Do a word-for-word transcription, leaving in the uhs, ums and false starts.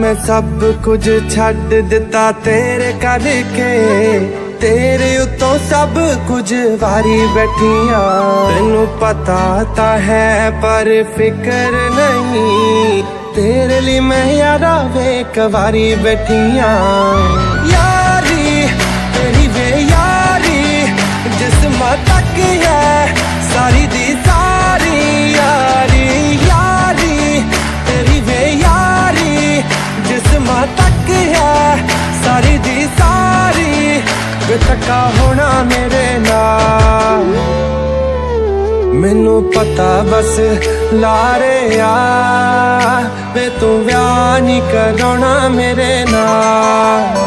मैं सब कुछ छड़ दिता तेरे करके, तेरे उतों सब कुछ वारी बैठिया। तेनू पता ता है पर फिक्र नहीं, तेरे लिए मैं यारा वेक वारी बैठिया। यारी तेरी वे यारी जिस्म तक है सारी दी सारी यारी। यारी तेरी वे यारी जिस्म तक है सारी दी सारी। वे तका होना मेरे नाल, मैनू पता बस लारे आ वे तू ब्याह नहीं कराना मेरे नाल।